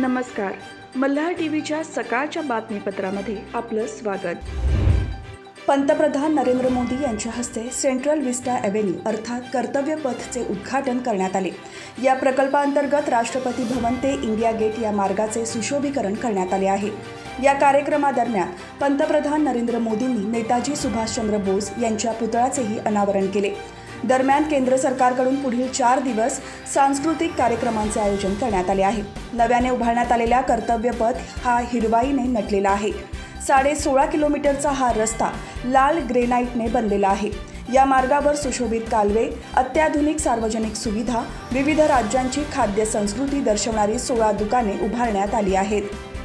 नमस्कार. मल्हार टीव्हीच्या सकाळच्या बातमीपत्रामध्ये आपलं स्वागत. पंतप्रधान नरेंद्र मोदी यांच्या हस्ते सेंट्रल विस्टा एव्हेन्यू अर्थात कर्तव्य पथचे उद्घाटन करण्यात आले. या प्रकल्पांतर्गत राष्ट्रपती भवन ते इंडिया गेट या मार्गाचे सुशोभीकरण करण्यात आले आहे. या कार्यक्रमादरम्यान पंतप्रधान नरेंद्र मोदींनी नेताजी सुभाषचंद्र बोस यांच्या पुतळ्याचेही अनावरण केले. दरम्यान केंद्र सरकारकडून पुढील 4 दिवस सांस्कृतिक कार्यक्रमांचे आयोजन करण्यात आले आहे. नव्याने उभारण्यात आलेला कर्तव्य पथ हा हिरवाईने नटलेला आहे. 16.5 किलोमीटरचा हा रस्ता लाल ग्रेनाईटने बनलेला आहे. या मार्गावर सुशोभित कालवे, अत्याधुनिक सार्वजनिक सुविधा, विविध राज्यांची खाद्य संस्कृती दर्शवणारी 16 दुकाने उभारण्यात आली आहेत.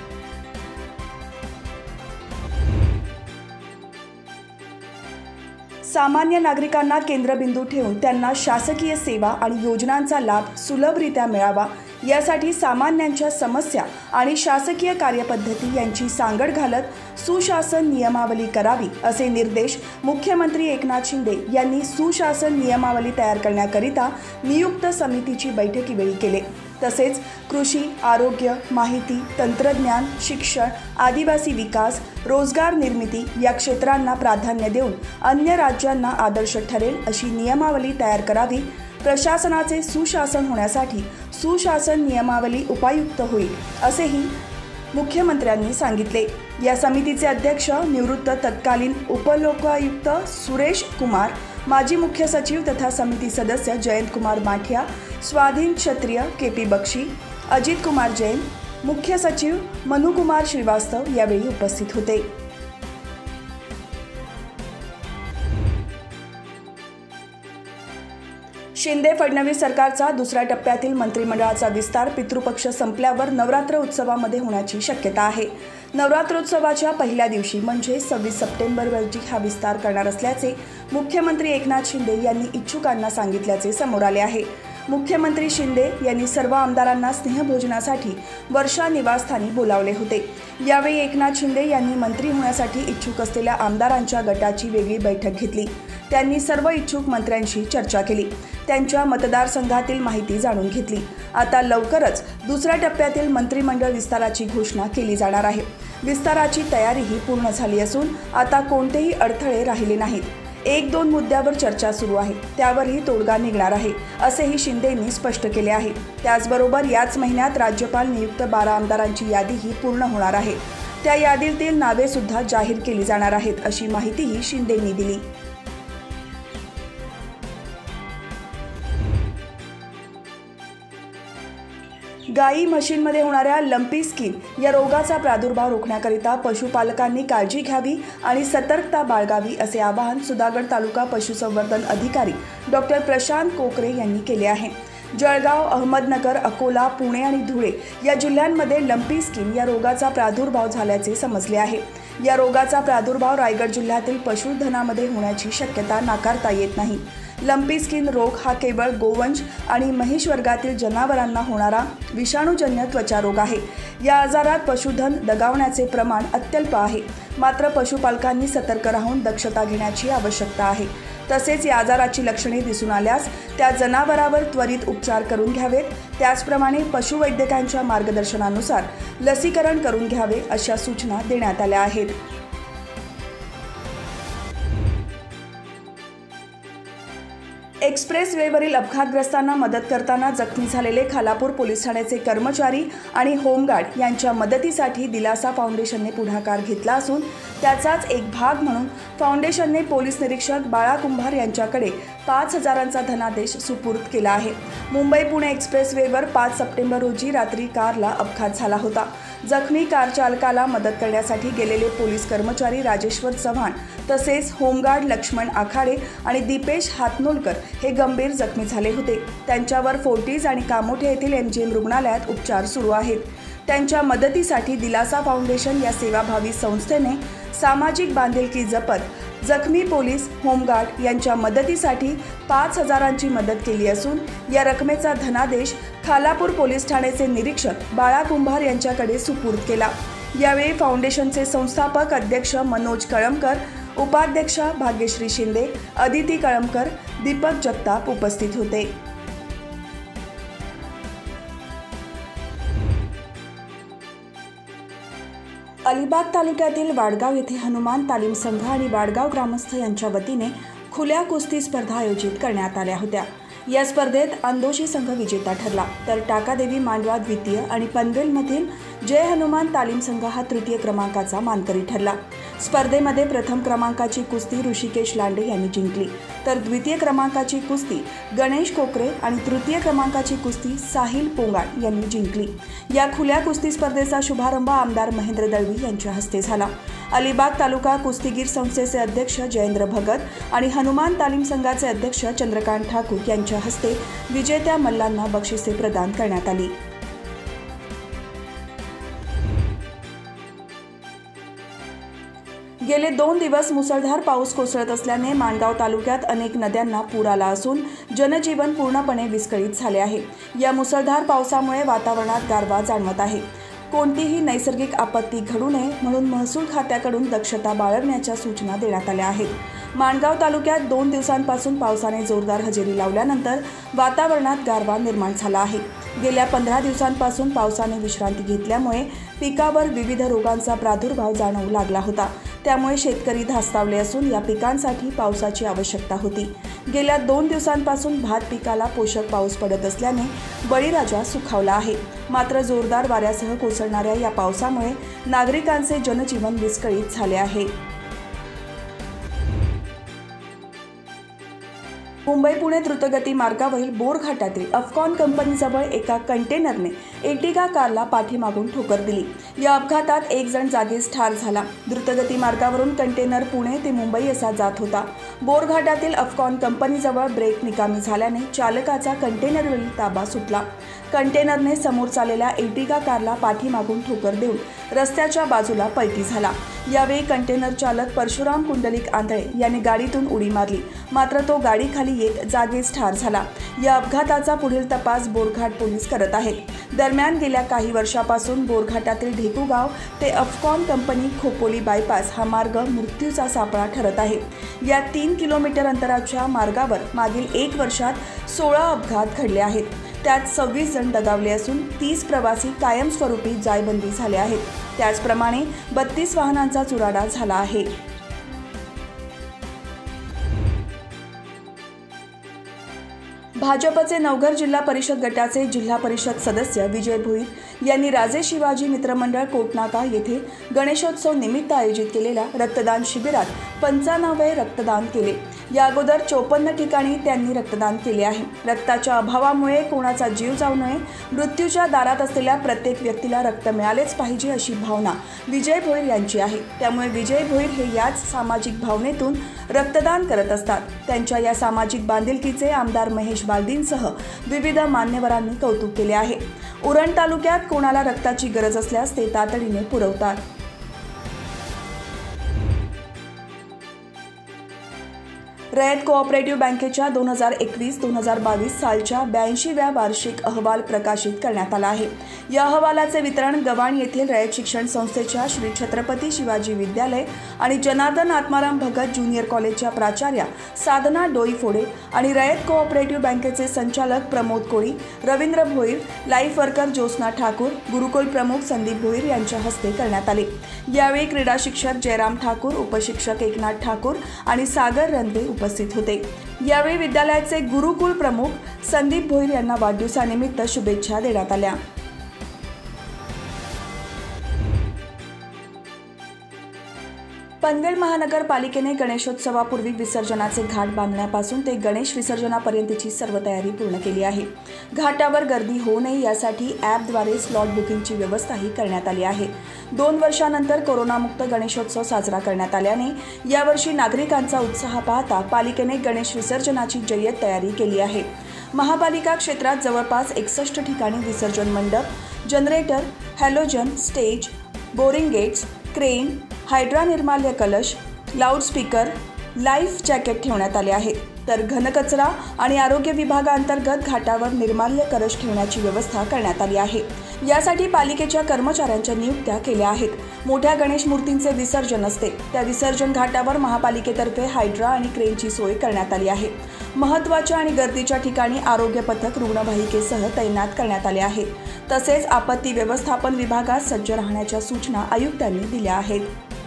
सामान्य नागरिकांना केंद्रबिंदू ठेवून त्यांना शासकीय सेवा आणि योजनांचा लाभ सुलभरित्या मिळावा यासाठी सामान्यांच्या समस्या आणि शासकीय कार्यपद्धती यांची सांगड घालत सुशासन नियमावली करावी असे निर्देश मुख्यमंत्री एकनाथ शिंदे यांनी सुशासन नियमावली तयार करण्याकरिता नियुक्त समितीची बैठकीवेळी केले. तसेच कृषी, आरोग्य, माहिती, तंत्रज्ञान, शिक्षण, आदिवासी विकास, रोजगार निर्मिती या क्षेत्रांना प्राधान्य देऊन अन्य राज्यांना आदर्श ठरेल अशी नियमावली तयार करावी. प्रशासनाचे सुशासन होण्यासाठी सुशासन नियमावली उपयुक्त होईल असेही मुख्यमंत्र्यांनी सांगितले. या समितीचे अध्यक्ष निवृत्त तत्कालीन उपलोकायुक्त सुरेश कुमार, माजी मुख्य सचिव तथा समिती सदस्य जयंत कुमार माठिया, स्वाधीन क्षत्रिय केपी बक्षी, अजित कुमार जैन, मुख्य सचिव मनुकुमार श्रीवास्तव यावेळी उपस्थित होते. शिंदे फडणवीस सरकारचा दुसऱ्या टप्प्यातील मंत्रिमंडळाचा विस्तार पितृपक्ष संपल्यावर नवरात्र उत्सवामध्ये होण्याची शक्यता आहे. नवरात्रोत्सवाच्या पहिल्या दिवशी म्हणजे 26 सप्टेंबर रोजी हा विस्तार करणार असल्याचे मुख्यमंत्री एकनाथ शिंदे यांनी इच्छुकांना सांगितल्याचे समोर आले आहे. मुख्यमंत्री शिंदे यांनी सर्व आमदारांना स्नेहभोजनासाठी वर्षा निवासस्थानी बोलावले होते. यावेळी एकनाथ शिंदे यांनी मंत्री होण्यासाठी इच्छुक असलेल्या आमदारांच्या गटाची वेगळी बैठक घेतली. त्यांनी सर्व इच्छुक मंत्र्यांशी चर्चा केली. त्यांच्या मतदारसंघातील माहिती जाणून घेतली. आता लवकरच दुसऱ्या टप्प्यातील मंत्रिमंडळ विस्ताराची घोषणा केली जाणार आहे. विस्ताराची तयारीही पूर्ण झाली असून आता कोणतेही अडथळे राहिले नाहीत. 1-2 मुद्द्यावर चर्चा सुरू आहे, त्यावरही तोडगा निघणार आहे असेही शिंदेंनी स्पष्ट केले आहे. त्याचबरोबर याच महिन्यात राज्यपाल नियुक्त 12 आमदारांची यादीही पूर्ण होणार आहे. त्या यादीतील नावे सुद्धा जाहीर केली जाणार आहेत अशी माहितीही शिंदेंनी दिली. गाई म्हशींमध्ये होणाऱ्या लंपी स्किन या रोगाचा प्रादुर्भाव रोखण्याकरिता पशुपालकांनी काळजी घ्यावी आणि सतर्कता बाळगावी असे आवाहन सुधागड तालुका पशुसंवर्धन अधिकारी डॉक्टर प्रशांत कोकरे यांनी केले आहे. जळगाव, अहमदनगर, अकोला, पुणे आणि धुळे या जिल्ह्यांमध्ये लंपी स्किन या रोगाचा प्रादुर्भाव झाल्याचे समजले आहे. या रोगाचा प्रादुर्भाव रायगड जिल्ह्यातील पशुधनामध्ये होण्याची शक्यता नाकारता येत नाही. लंपी स्किन रोग हा केवळ गोवंश आणि महिष वर्गातील जनावरांना होणारा विषाणूजन्य त्वचा रोग आहे. या आजारात पशुधन दगावण्याचे प्रमाण अत्यल्प आहे. मात्र पशुपालकांनी सतर्क राहून दक्षता घेण्याची आवश्यकता आहे. तसेच या आजाराची लक्षणे दिसून आल्यास त्या जनावरावर त्वरित उपचार करून घ्यावेत. त्याचप्रमाणे पशुवैद्यकांच्या मार्गदर्शनानुसार लसीकरण करून घ्यावे अशा सूचना देण्यात आल्या आहेत. एक्सप्रेस वेवरील अपघातग्रस्तांना मदत करताना जखमी झालेले खालापूर पोलीस ठाण्याचे कर्मचारी आणि होमगार्ड यांच्या मदतीसाठी दिलासा फाउंडेशनने पुढाकार घेतला असून त्याचाच एक भाग म्हणून फाउंडेशनने पोलीस निरीक्षक बाळा कुंभार यांच्याकडे 5,000चा धनादेश सुपूर्द केला आहे. मुंबई-पुणे एक्सप्रेस वेवर 5 सप्टेंबर रोजी रात्री कारला अपघात झाला होता. जखमी कार चालकाला मदत करण्यासाठी गेलेले पोलीस कर्मचारी राजेश्वर चव्हाण तसेच होमगार्ड लक्ष्मण आखाडे आणि दीपेश हातनोलकर हे गंभीर जखमी झाले होते. त्यांच्यावर फोर्टिज आणि कामोठे येथील MGM रुग्णालयात उपचार सुरू आहेत. त्यांच्या मदतीसाठी दिलासा फाउंडेशन या सेवाभावी संस्थेने सामाजिक बांधिलकी जपत जखमी पोलीस, होमगार्ड यांच्या मदतीसाठी 5,000ची मदत केली असून या रकमेचा धनादेश खालापूर पोलीस ठाण्याचे निरीक्षक बाळा कुंभार यांच्याकडे सुपूर्द केला. यावेळी फाउंडेशनचे संस्थापक अध्यक्ष मनोज कळमकर, उपाध्यक्षा भाग्यश्री शिंदे, अदिती कळमकर, दीपक जगताप उपस्थित होते. अलिबाग तालुक्यातील वाडगाव येथे हनुमान तालीम संघ आणि वाडगाव ग्रामस्थ यांच्या वतीने खुल्या कुस्ती स्पर्धा आयोजित करण्यात आल्या होत्या। या स्पर्धेत अंदोशी संघ विजेता ठरला, तर टाकादेवी मांडवा द्वितीय आणि पनवेलमधील जय हनुमान तालीम संघ हा तृतीय क्रमांकाचा मानकरी ठरला। स्पर्धेमध्ये प्रथम क्रमांकाची कुस्ती ऋषिकेश लांडे यांनी जिंकली, तर द्वितीय क्रमांकाची कुस्ती गणेश कोकरे आणि तृतीय क्रमांकाची कुस्ती साहिल पोंगाड यांनी जिंकली। या खुल्या कुस्ती स्पर्धेचा शुभारंभ आमदार महेंद्र दळवी यांच्या हस्ते झाला। अलिबाग तालुका कुस्तीगीर संस्थेचे अध्यक्ष जयेंद्र भगत आणि हनुमान तालीम संघाचे अध्यक्ष चंद्रकांत ठाकूर यांच्या हस्ते विजेत्या मल्लांना बक्षिसे प्रदान करण्यात आली। गेले 2 दिवस मुसळधार पाऊस कोसळत असल्याने माणगाव तालुक्यात अनेक नद्यांना पूर आला असून जनजीवन पूर्णपणे विस्कळीत झाले आहे। या मुसळधार पावसामुळे वातावरणात गारवा जाणवत आहे। कोणतीही नैसर्गिक आपत्ती घडू नये म्हणून महसूल खात्याकडून दक्षता बाळगण्याच्या सूचना देण्यात आल्या आहेत। माणगाव तालुक्यात 2 दिवसांपासून पावसाने जोरदार हजेरी लावल्यानंतर वातावरणात गारवा निर्माण झाला आहे। गेल्या 15 दिवसांपासून पावसाने विश्रांती घेतल्यामुळे पिकावर विविध रोगांचा प्रादुर्भाव जाणवू लागला होता। त्यामुळे शेतकरी धास्तावले असून या पिकांसाठी पावसाची आवश्यकता होती। गेल्या 2 दिवसांपासून भात पिकाला पोषक पाऊस पडत असल्याने बळीराजा सुखावला आहे। मात्र जोरदार वाऱ्यासह कोसळणाऱ्या या पावसामुळे नागरिकांचे जनजीवन विस्कळीत झाले आहे। मुंबई-पुणे द्रुतगती मार्गावरील बोरघाटातील अफकॉन कंपनीजवळ एका कंटेनरने एर्टिगा कारला पाठीमागून ठोकर दिली। या अपघातात एक जण जागीच ठार झाला। द्रुतगती मार्गावरून कंटेनर पुणे ते मुंबई असा जात होता। बोरघाटातील अफकॉन कंपनीजवळ ब्रेक निकामी झाल्याने चालकाचा कंटेनरवरील ताबा सुटला। कंटेनरने समोर चाललेल्या एर्टिगा कारला पाठीमागून ठोकर देऊन रस्त्याच्या बाजूला पलटी झाला। यावेळी कंटेनर चालक परशुराम कुंडलिक आंधळे यांनी गाडीतून उडी मारली, मात्र तो गाडीखाली येत जागीच ठार झाला। या अपघाताचा पुढील तपास बोरघाट पोलीस करत आहेत। दरम्यान गेल्या काही वर्षापासून बोरघाटातील ढेकुगाव ते अफकॉन कंपनी खोपोली बायपास हा मार्ग मृत्यूचा सापळा ठरत आहे। या 3 किलोमीटर अंतराच्या मार्गावर मागील 1 वर्षात 16 अपघात घडले आहेत। त्यात 26 जण दगावले असून 30 प्रवासी कायमस्वरूपी जायबंदी झाले आहेत। त्याचप्रमाणे 32 वाहनांचा चुराडा झाला आहे। भाजपचे नवघर जिल्हा परिषद गटाचे जिल्हा परिषद सदस्य विजय भोईर यांनी राजे शिवाजी मित्रमंडळ कोटनाका येथे गणेशोत्सव निमित्त आयोजित केलेल्या रक्तदान शिबिरात 95 रक्तदान केले। या अगोदर 54 ठिकाणी त्यांनी रक्तदान केले आहे। रक्ताच्या अभावामुळे कोणाचा जीव जाऊ नये, मृत्यूच्या दारात असलेल्या प्रत्येक व्यक्तीला रक्त मिळालेच पाहिजे अशी भावना विजय भोईर यांची आहे। त्यामुळे विजय भोईर हे याच सामाजिक भावनेतून रक्तदान करत असतात। त्यांच्या या सामाजिक बांधिलकीचे आमदार महेश बालदींसह विविध मान्यवरांनी कौतुक केले आहे। उरण तालुक्यात कोणाला रक्ताची गरज असल्यास ते तातडीने पुरवतात। रयत कोऑपरेटिव्ह बँकेच्या 2021-2022 सालच्या 82व्या वार्षिक अहवाल प्रकाशित करण्यात आला आहे। या अहवालाचे वितरण गव्हाण येथील रयत शिक्षण संस्थेच्या श्री छत्रपती शिवाजी विद्यालय आणि जनार्दन आत्माराम भगत ज्युनियर कॉलेजच्या प्राचार्या साधना डोईफोडे आणि रयत कोऑपरेटिव्ह बँकेचे संचालक प्रमोद कोळी, रवींद्र भोईर, लाईफ वर्कर ज्योत्स्ना ठाकूर, गुरुकुल प्रमुख संदीप भोईर यांच्या हस्ते करण्यात आले। यावेळी क्रीडा शिक्षक जयराम ठाकूर, उपशिक्षक एकनाथ ठाकूर आणि सागर रणवे उपस्थित होते। यावेळी विद्यालयाचे गुरुकुल प्रमुख संदीप भोईर यांना वाढदिवसानिमित्त शुभेच्छा देण्यात आल्या। पनवेल महानगरपालिकेने गणेशोत्सवापूर्वी विसर्जनाचे घाट बांधण्यापासून ते गणेश विसर्जनापर्यंतची सर्व तयारी पूर्ण केली आहे। घाटावर गर्दी होऊ नये यासाठी ॲपद्वारे स्लॉट बुकिंगची व्यवस्थाही करण्यात आली आहे। 2 वर्षांनंतर कोरोनामुक्त गणेशोत्सव साजरा करण्यात आल्याने यावर्षी नागरिकांचा उत्साह पाहता पालिकेने गणेश विसर्जनाची जय्यत तयारी केली आहे। महापालिका क्षेत्रात जवळपास 61 ठिकाणी विसर्जन मंडप, generator, halogen, stage, boring gates, crane, hydra निर्माल्य कलश, लाऊडस्पीकर, लाईफ जॅकेट ठेवण्यात आले आहेत। तर घनकचरा आणि आरोग्य विभागाअंतर्गत घाटावर निर्माल्य कलश ठेवण्याची व्यवस्था करण्यात आली आहे। यासाठी पालिकेच्या कर्मचाऱ्यांच्या नियुक्त्या केल्या आहेत। मोठ्या गणेश मूर्तींचे विसर्जन असते, त्या विसर्जन घाटावर महापालिकेतर्फे हायड्रा आणि क्रेनची सोय करण्यात आली आहे। महत्त्वाच्या आणि गर्दीच्या ठिकाणी आरोग्य पथक रुग्णवाहिकेसह तैनात करण्यात आले आहे। तसेच आपत्ती व्यवस्थापन विभागात सज्ज राहण्याच्या सूचना आयुक्तांनी दिल्या आहेत।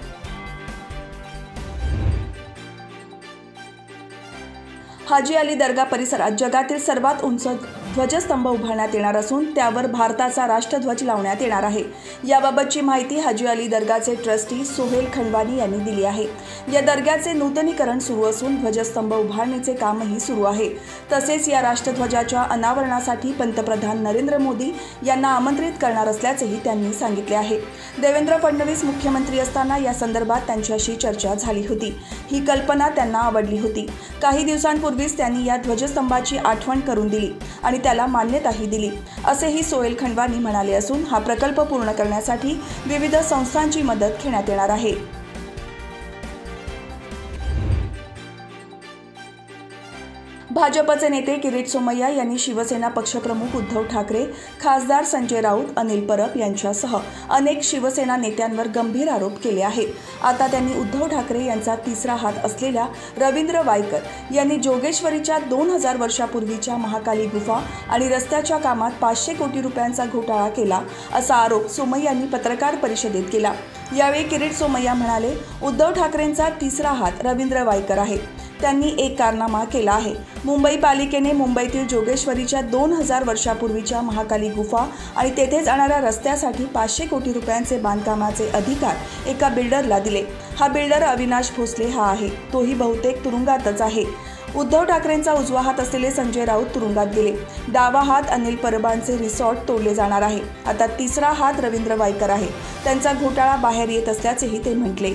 हाजी अली दर्गा परिसरात जगातील सर्वात उंच ध्वजस्तंभ उभारण्यात येणार असून त्यावर भारताचा राष्ट्रध्वज लावण्यात येणार आहे। याबाबतची माहिती हाजी अली दर्गाचे ट्रस्टी सोहेल खंडवानी यांनी दिली आहे। या दर्ग्याचे नूतनीकरण सुरू असून ध्वजस्तंभ उभारणीचे कामही सुरू आहे। तसेच या राष्ट्रध्वजाच्या अनावरणासाठी पंतप्रधान नरेंद्र मोदी यांना आमंत्रित करणार असल्याचेही त्यांनी सांगितले आहे। देवेंद्र फडणवीस मुख्यमंत्री असताना या संदर्भात त्यांच्याशी चर्चा झाली होती। ही कल्पना त्यांना आवडली होती। काही दिवसांपूर्वीच त्यांनी या ध्वजस्तंभाची आठवण करून दिली आणि त्याला मान्यताही दिली, असेही सोहेल खंडवानी म्हणाले असून हा प्रकल्प पूर्ण करण्यासाठी विविध संस्थांची मदत घेण्यात येणार आहे। भाजपचे नेते किरीट सोमय्या यांनी शिवसेना पक्षप्रमुख उद्धव ठाकरे, खासदार संजय राऊत, अनिल परब यांच्यासह अनेक शिवसेना नेत्यांवर गंभीर आरोप केले आहेत। आता त्यांनी उद्धव ठाकरे यांचा तिसरा हात असलेल्या रवींद्र वायकर यांनी जोगेश्वरीच्या 2000 वर्षापूर्वीच्या महाकाली गुफा आणि रस्त्याच्या कामात 500 कोटी रुपयांचा घोटाळा केला, असा आरोप सोमय्यांनी पत्रकार परिषदेत केला। यावेळी किरीट सोमय्या म्हणाले, उद्धव ठाकरेंचा तिसरा हात रवींद्र वायकर आहे। त्यांनी एक कारनामा केला आहे। मुंबई पालिकेने मुंबईतील जोगेश्वरीच्या 2000 वर्षापूर्वीच्या महाकाली गुफा आणि तेथे जाणाऱ्या रस्त्यासाठी 500 कोटी रुपयांचे बांधकामाचे अधिकार एका बिल्डरला दिले। हा बिल्डर अविनाश भोसले हा आहे, तोही बहुतेक तुरुंगातच आहे। उद्धव ठाकरेंचा उजवा हात असलेले संजय राऊत तुरुंगात गेले। डावा हात अनिल परबांचे रिसॉर्ट तोडले जाणार आहे। आता तिसरा हात रवींद्र वायकर आहे। त्यांचा घोटाळा बाहेर येत असल्याचेही ते म्हटले।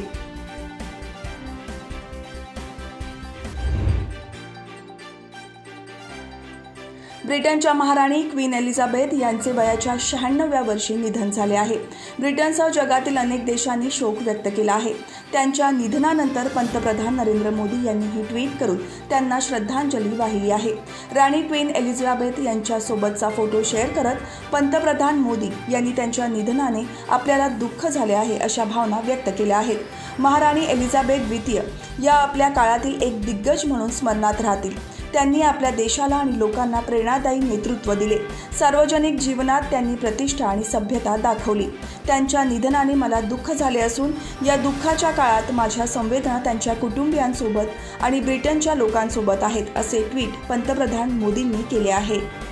ब्रिटनच्या महाराणी क्वीन एलिझाबेथ यांचे वयाच्या 96व्या वर्षी निधन झाले आहे। ब्रिटनसह जगातील अनेक देशांनी शोक व्यक्त केला आहे। त्यांच्या निधनानंतर पंतप्रधान नरेंद्र मोदी यांनी ही ट्विट करून त्यांना श्रद्धांजली वाहिली आहे। राणी क्वीन एलिझाबेथ यांच्यासोबतचा फोटो शेअर करत पंतप्रधान मोदी यांनी त्यांच्या निधनाने आपल्याला दुःख झाले आहे अशा भावना व्यक्त केल्या आहेत। महाराणी एलिझाबेथ द्वितीय या आपल्या काळातील एक दिग्गज म्हणून स्मरणात राहतील। त्यांनी आपल्या देशाला आणि लोकांना प्रेरणादायी नेतृत्व दिले। सार्वजनिक जीवनात त्यांनी प्रतिष्ठा आणि सभ्यता दाखवली। त्यांच्या निधनाने मला दुःख झाले असून या दुःखाच्या काळात माझ्या संवेदना त्यांच्या कुटुंबियांसोबत आणि ब्रिटनच्या लोकांसोबत आहेत, असे ट्विट पंतप्रधान मोदींनी केले आहे।